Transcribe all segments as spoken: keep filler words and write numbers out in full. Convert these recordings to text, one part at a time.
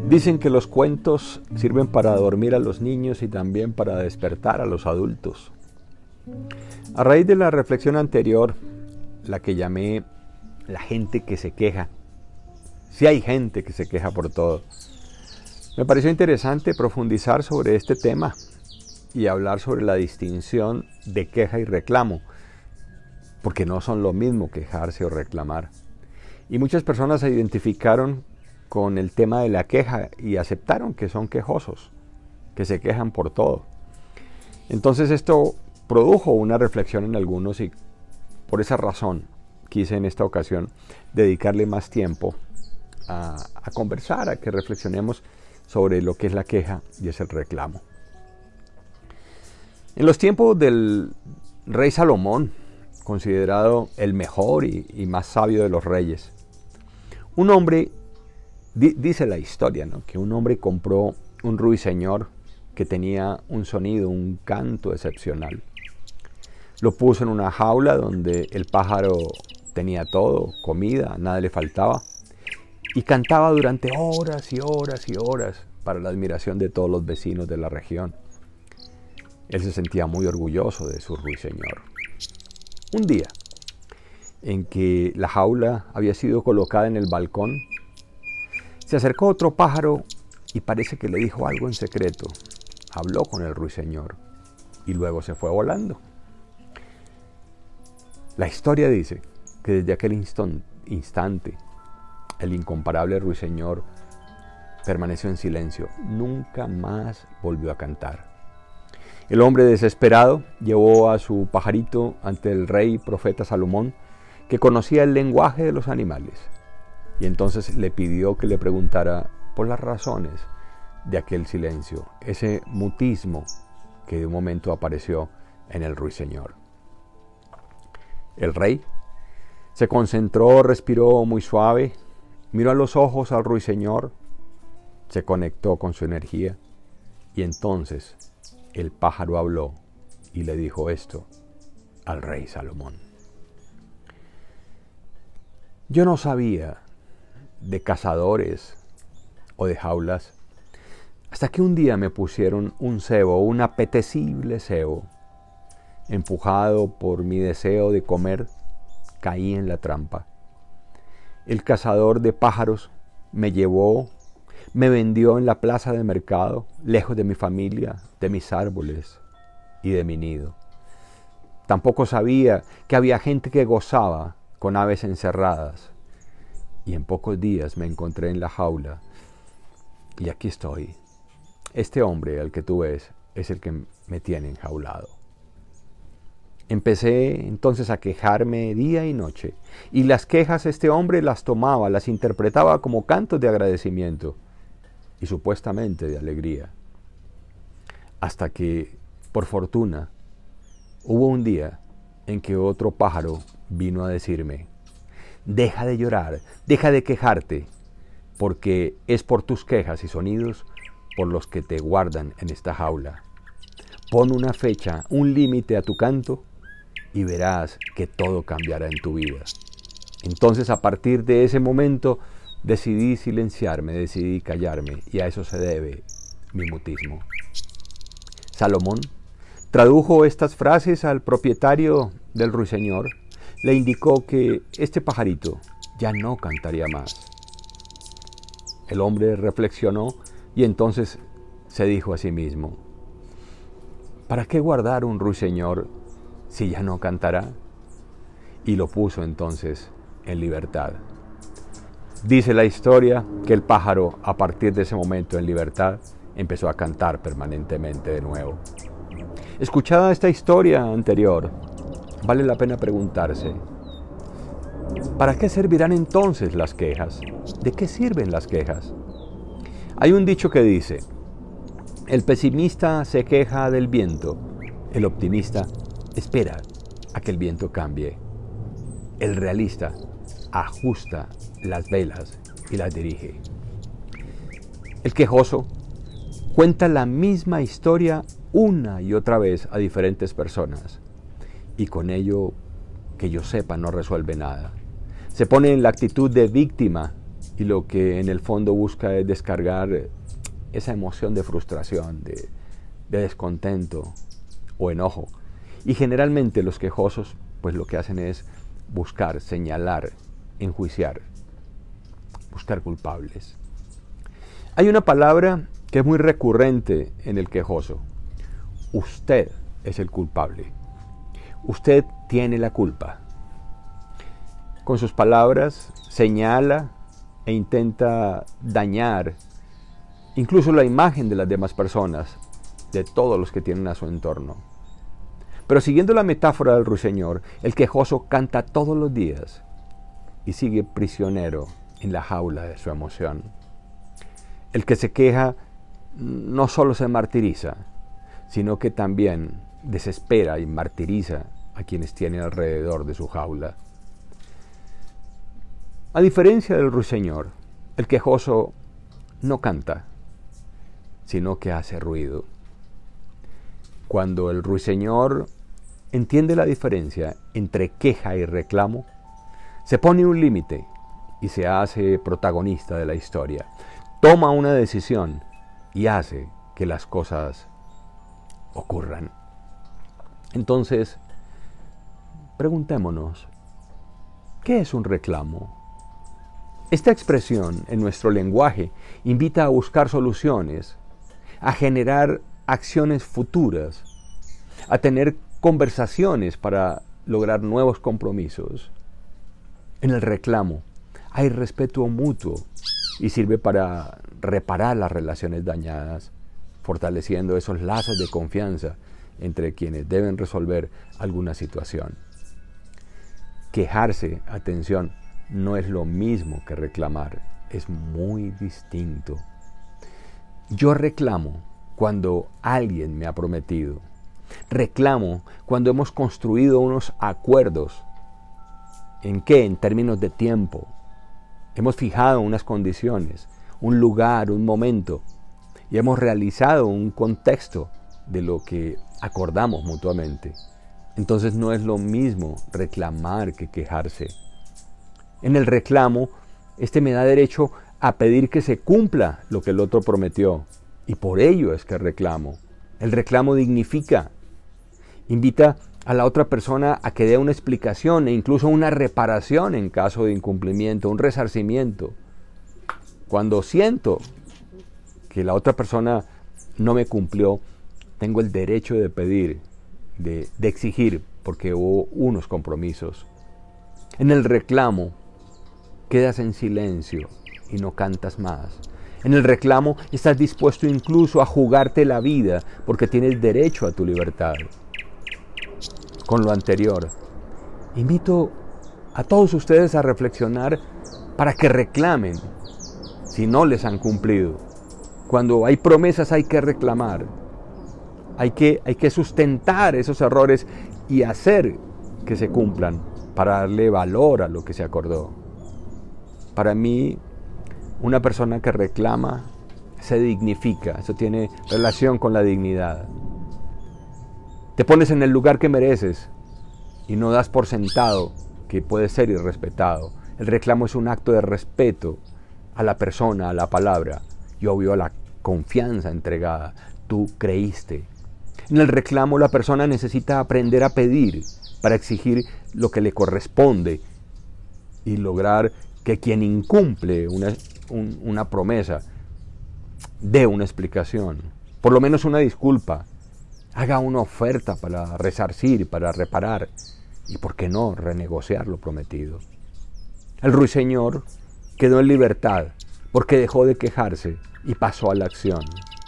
Dicen que los cuentos sirven para dormir a los niños y también para despertar a los adultos. A raíz de la reflexión anterior, la que llamé la gente que se queja, si hay gente que se queja por todo, me pareció interesante profundizar sobre este tema y hablar sobre la distinción de queja y reclamo, porque no son lo mismo quejarse o reclamar. Y muchas personas se identificaron con el tema de la queja y aceptaron que son quejosos, que se quejan por todo. Entonces esto produjo una reflexión en algunos y por esa razón quise en esta ocasión dedicarle más tiempo a, a conversar, a que reflexionemos sobre lo que es la queja y es el reclamo. En los tiempos del rey Salomón, considerado el mejor y, y más sabio de los reyes, un hombre, di, dice la historia, ¿no?, que un hombre compró un ruiseñor que tenía un sonido, un canto excepcional. Lo puso en una jaula donde el pájaro tenía todo, comida, nada le faltaba, y cantaba durante horas y horas y horas para la admiración de todos los vecinos de la región. Él se sentía muy orgulloso de su ruiseñor. Un día, en que la jaula había sido colocada en el balcón, se acercó otro pájaro y parece que le dijo algo en secreto. Habló con el ruiseñor y luego se fue volando. La historia dice que desde aquel instante el incomparable ruiseñor permaneció en silencio, nunca más volvió a cantar. El hombre desesperado llevó a su pajarito ante el rey profeta Salomón, que conocía el lenguaje de los animales, y entonces le pidió que le preguntara por las razones de aquel silencio, ese mutismo que de un momento apareció en el ruiseñor. El rey se concentró, respiró muy suave, miró a los ojos al ruiseñor, se conectó con su energía y entonces el pájaro habló y le dijo esto al rey Salomón. Yo no sabía de cazadores o de jaulas hasta que un día me pusieron un cebo, un apetecible cebo. Empujado por mi deseo de comer, caí en la trampa. El cazador de pájaros me llevó, me vendió en la plaza de mercado, lejos de mi familia, de mis árboles y de mi nido. Tampoco sabía que había gente que gozaba con aves encerradas. Y en pocos días me encontré en la jaula. Y aquí estoy. Este hombre al que tú ves es el que me tiene enjaulado. Empecé entonces a quejarme día y noche. Y las quejas este hombre las tomaba, las interpretaba como cantos de agradecimiento y supuestamente de alegría. Hasta que, por fortuna, hubo un día en que otro pájaro vino a decirme: deja de llorar, deja de quejarte, porque es por tus quejas y sonidos por los que te guardan en esta jaula. Pon una fecha, un límite a tu canto y verás que todo cambiará en tu vida. Entonces, a partir de ese momento, decidí silenciarme, decidí callarme, y a eso se debe mi mutismo. Salomón tradujo estas frases al propietario del ruiseñor, le indicó que este pajarito ya no cantaría más. El hombre reflexionó y entonces se dijo a sí mismo: ¿para qué guardar un ruiseñor si ya no cantará? Y lo puso entonces en libertad. Dice la historia que el pájaro, a partir de ese momento en libertad, empezó a cantar permanentemente de nuevo. Escuchada esta historia anterior, vale la pena preguntarse: ¿para qué servirán entonces las quejas? ¿De qué sirven las quejas? Hay un dicho que dice: el pesimista se queja del viento, el optimista espera a que el viento cambie, el realista ajusta las velas y las dirige. El quejoso cuenta la misma historia una y otra vez a diferentes personas y con ello, que yo sepa, no resuelve nada. Se pone en la actitud de víctima y lo que en el fondo busca es descargar esa emoción de frustración, de, de descontento o enojo. Y generalmente los quejosos pues lo que hacen es buscar, señalar, enjuiciar, buscar culpables. Hay una palabra que es muy recurrente en el quejoso. Usted es el culpable. Usted tiene la culpa. Con sus palabras señala e intenta dañar incluso la imagen de las demás personas, de todos los que tienen a su entorno. Pero siguiendo la metáfora del ruiseñor, el quejoso canta todos los días y sigue prisionero en la jaula de su emoción. El que se queja no solo se martiriza, sino que también desespera y martiriza a quienes tiene alrededor de su jaula. A diferencia del ruiseñor, el quejoso no canta, sino que hace ruido. Cuando el ruiseñor entiende la diferencia entre queja y reclamo, se pone un límite y se hace protagonista de la historia. Toma una decisión y hace que las cosas ocurran. Entonces, preguntémonos, ¿qué es un reclamo? Esta expresión en nuestro lenguaje invita a buscar soluciones, a generar acciones futuras, a tener conversaciones para lograr nuevos compromisos. En el reclamo hay respeto mutuo y sirve para reparar las relaciones dañadas, fortaleciendo esos lazos de confianza entre quienes deben resolver alguna situación. Quejarse, atención, no es lo mismo que reclamar, es muy distinto. Yo reclamo cuando alguien me ha prometido. Reclamo cuando hemos construido unos acuerdos. ¿En qué? En términos de tiempo. Hemos fijado unas condiciones, un lugar, un momento, y hemos realizado un contexto de lo que acordamos mutuamente. Entonces no es lo mismo reclamar que quejarse. En el reclamo, este me da derecho a pedir que se cumpla lo que el otro prometió, y por ello es que reclamo. El reclamo dignifica, invita a la otra persona a que dé una explicación e incluso una reparación en caso de incumplimiento, un resarcimiento. Cuando siento que la otra persona no me cumplió, tengo el derecho de pedir, de, de exigir, porque hubo unos compromisos. En el reclamo, quedas en silencio y no cantas más. En el reclamo estás dispuesto incluso a jugarte la vida porque tienes derecho a tu libertad. Con lo anterior, invito a todos ustedes a reflexionar para que reclamen si no les han cumplido. Cuando hay promesas hay que reclamar. Hay que, hay que sustentar esos errores y hacer que se cumplan para darle valor a lo que se acordó. Para mí, una persona que reclama se dignifica. Eso tiene relación con la dignidad. Te pones en el lugar que mereces y no das por sentado que puedes ser irrespetado. El reclamo es un acto de respeto a la persona, a la palabra y obvio a la confianza entregada. Tú creíste. En el reclamo la persona necesita aprender a pedir para exigir lo que le corresponde y lograr que quien incumple una, un, una promesa dé una explicación, por lo menos una disculpa, haga una oferta para resarcir, para reparar y, ¿por qué no?, renegociar lo prometido. El ruiseñor quedó en libertad porque dejó de quejarse y pasó a la acción.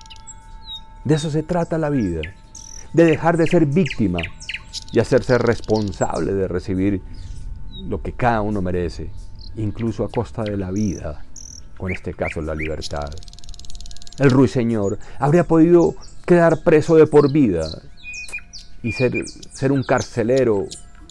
De eso se trata la vida, de dejar de ser víctima y hacerse responsable de recibir lo que cada uno merece, incluso a costa de la vida, o en este caso la libertad. El ruiseñor habría podido quedar preso de por vida y ser, ser un carcelero,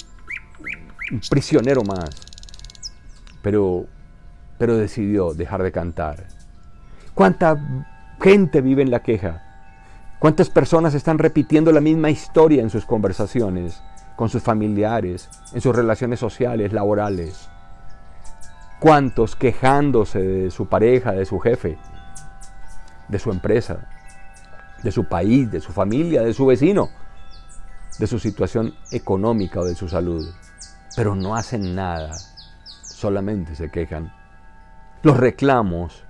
un prisionero más, pero, pero decidió dejar de cantar. ¿Cuánta gente vive en la queja? ¿Cuántas personas están repitiendo la misma historia en sus conversaciones, con sus familiares, en sus relaciones sociales, laborales? ¿Cuántos quejándose de su pareja, de su jefe, de su empresa, de su país, de su familia, de su vecino, de su situación económica o de su salud? Pero no hacen nada, solamente se quejan. Los reclamos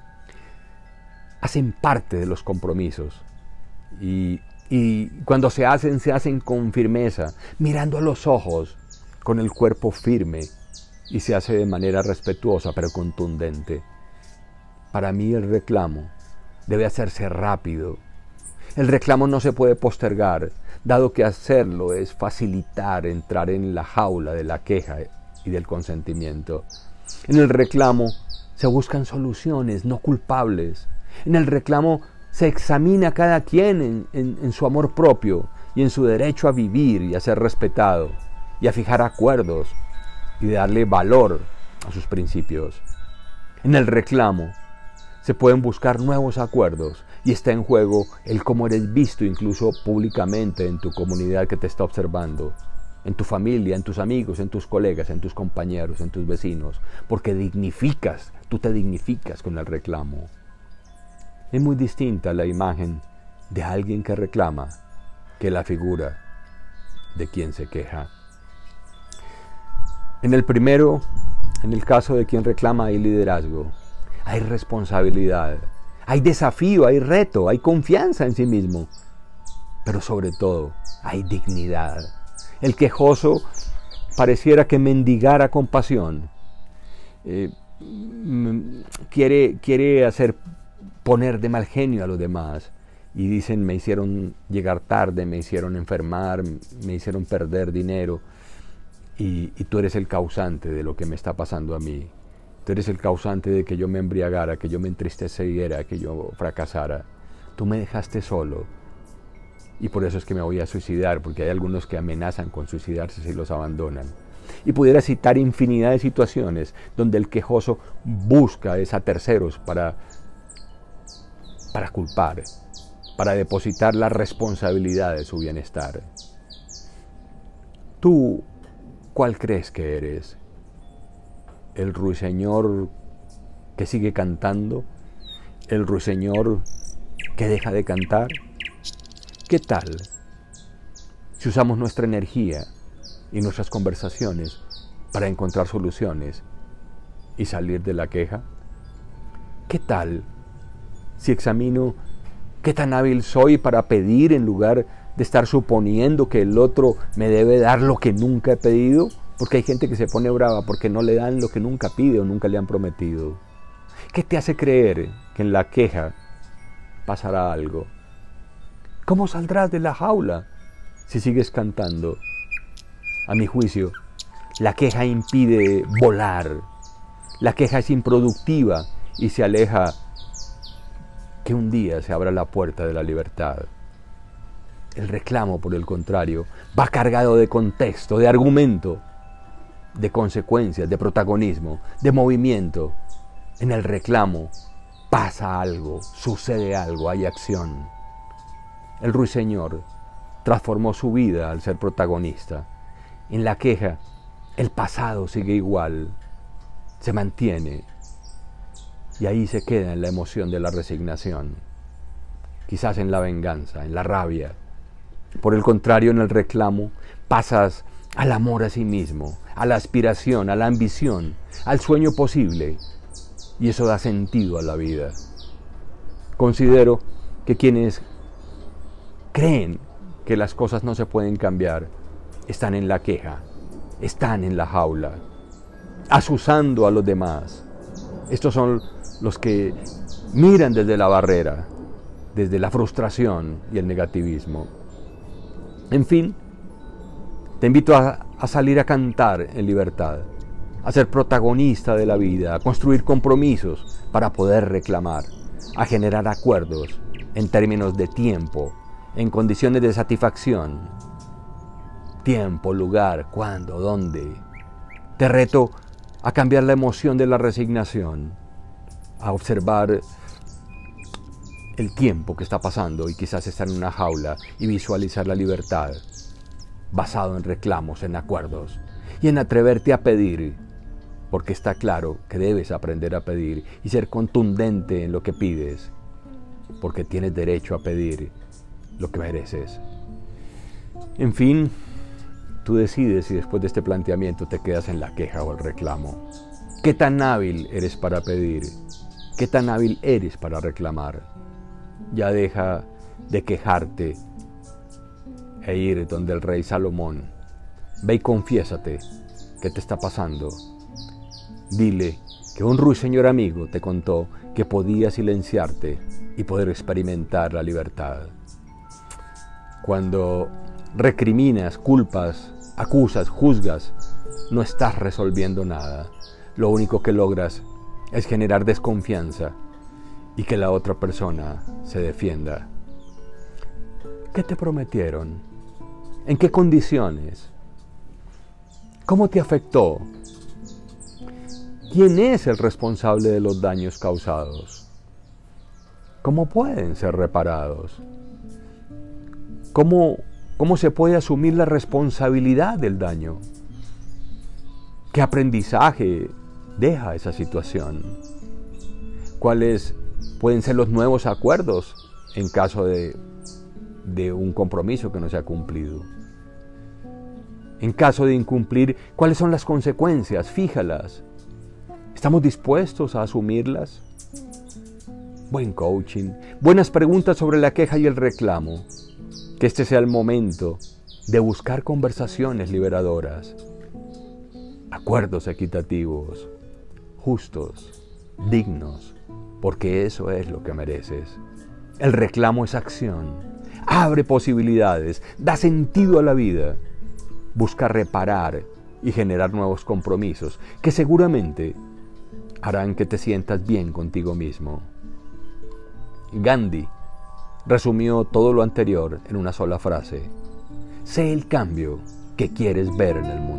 hacen parte de los compromisos y, y cuando se hacen, se hacen con firmeza, mirando a los ojos, con el cuerpo firme, y se hace de manera respetuosa pero contundente. Para mí el reclamo debe hacerse rápido. El reclamo no se puede postergar, dado que hacerlo es facilitar entrar en la jaula de la queja y del consentimiento. En el reclamo se buscan soluciones, no culpables. En el reclamo se examina a cada quien en, en, en su amor propio y en su derecho a vivir y a ser respetado y a fijar acuerdos y darle valor a sus principios. En el reclamo se pueden buscar nuevos acuerdos y está en juego el cómo eres visto incluso públicamente en tu comunidad que te está observando, en tu familia, en tus amigos, en tus colegas, en tus compañeros, en tus vecinos, porque dignificas, tú te dignificas con el reclamo. Es muy distinta la imagen de alguien que reclama que la figura de quien se queja. En el primero, en el caso de quien reclama, hay liderazgo, hay responsabilidad, hay desafío, hay reto, hay confianza en sí mismo, pero sobre todo hay dignidad. El quejoso pareciera que mendigara compasión, eh, quiere, quiere hacer poner de mal genio a los demás y dicen: me hicieron llegar tarde, me hicieron enfermar, me hicieron perder dinero y, y tú eres el causante de lo que me está pasando a mí. Tú eres el causante de que yo me embriagara, que yo me entristeciera, que yo fracasara. Tú me dejaste solo y por eso es que me voy a suicidar, porque hay algunos que amenazan con suicidarse si los abandonan. Y pudiera citar infinidad de situaciones donde el quejoso busca es a terceros para, para culpar, para depositar la responsabilidad de su bienestar. ¿Tú cuál crees que eres? ¿El ruiseñor que sigue cantando? ¿El ruiseñor que deja de cantar? ¿Qué tal si usamos nuestra energía y nuestras conversaciones para encontrar soluciones y salir de la queja? ¿Qué tal si examino qué tan hábil soy para pedir en lugar de estar suponiendo que el otro me debe dar lo que nunca he pedido? Porque hay gente que se pone brava porque no le dan lo que nunca pide o nunca le han prometido. ¿Qué te hace creer que en la queja pasará algo? ¿Cómo saldrás de la jaula si sigues cantando? A mi juicio, la queja impide volar. La queja es improductiva y se aleja que un día se abra la puerta de la libertad. El reclamo, por el contrario, va cargado de contexto, de argumento, de consecuencias, de protagonismo, de movimiento. En el reclamo pasa algo, sucede algo, hay acción. El ruiseñor transformó su vida al ser protagonista. En la queja, el pasado sigue igual, se mantiene y ahí se queda en la emoción de la resignación, quizás en la venganza, en la rabia. Por el contrario, en el reclamo pasas al amor a sí mismo, a la aspiración, a la ambición, al sueño posible, y eso da sentido a la vida. Considero que quienes creen que las cosas no se pueden cambiar están en la queja, están en la jaula, azuzando a los demás. Estos son los que miran desde la barrera, desde la frustración y el negativismo. En fin, te invito a, a salir a cantar en libertad, a ser protagonista de la vida, a construir compromisos para poder reclamar, a generar acuerdos en términos de tiempo, en condiciones de satisfacción. Tiempo, lugar, cuándo, dónde. Te reto a cambiar la emoción de la resignación, a observar el tiempo que está pasando y quizás estar en una jaula y visualizar la libertad basado en reclamos, en acuerdos y en atreverte a pedir, porque está claro que debes aprender a pedir y ser contundente en lo que pides, porque tienes derecho a pedir lo que mereces. En fin, tú decides si después de este planteamiento te quedas en la queja o el reclamo. ¿Qué tan hábil eres para pedir? ¿Qué tan hábil eres para reclamar? Ya deja de quejarte e ir donde el rey Salomón. Ve y confiésate qué te está pasando. Dile que un ruiseñor amigo te contó que podía silenciarte y poder experimentar la libertad. Cuando recriminas, culpas, acusas, juzgas, no estás resolviendo nada. Lo único que logras es generar desconfianza y que la otra persona se defienda. ¿Qué te prometieron? ¿En qué condiciones? ¿Cómo te afectó? ¿Quién es el responsable de los daños causados? ¿Cómo pueden ser reparados? ¿Cómo, cómo se puede asumir la responsabilidad del daño? ¿Qué aprendizaje deja esa situación? ¿Cuáles pueden ser los nuevos acuerdos en caso de, de un compromiso que no se ha cumplido? En caso de incumplir, ¿cuáles son las consecuencias? Fíjalas. ¿Estamos dispuestos a asumirlas? Buen coaching, buenas preguntas sobre la queja y el reclamo. Que este sea el momento de buscar conversaciones liberadoras, acuerdos equitativos, justos, dignos, porque eso es lo que mereces. El reclamo es acción, abre posibilidades, da sentido a la vida, busca reparar y generar nuevos compromisos que seguramente harán que te sientas bien contigo mismo. Gandhi resumió todo lo anterior en una sola frase: sé el cambio que quieres ver en el mundo.